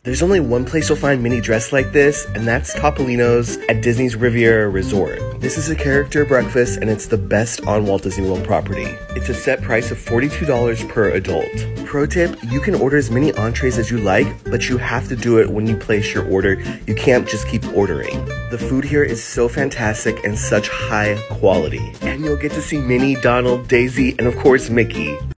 There's only one place you'll find Minnie dressed like this, and that's Topolino's at Disney's Rivera Resort. This is a character breakfast, and it's the best on Walt Disney World property. It's a set price of $42 per adult. Pro tip, you can order as many entrees as you like, but you have to do it when you place your order. You can't just keep ordering. The food here is so fantastic and such high quality. And you'll get to see Minnie, Donald, Daisy, and of course Mickey.